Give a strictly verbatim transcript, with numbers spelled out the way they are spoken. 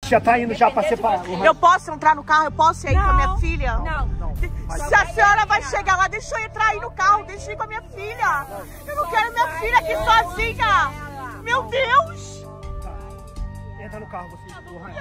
Já tá indo já pra separar. Eu posso entrar no carro? Eu posso ir aí com a minha filha? Não. Não. Se a senhora vai chegar lá, deixa eu entrar aí no carro, deixa eu ir com a minha filha. Eu não quero minha filha aqui sozinha. Meu Deus! Entra no carro, você.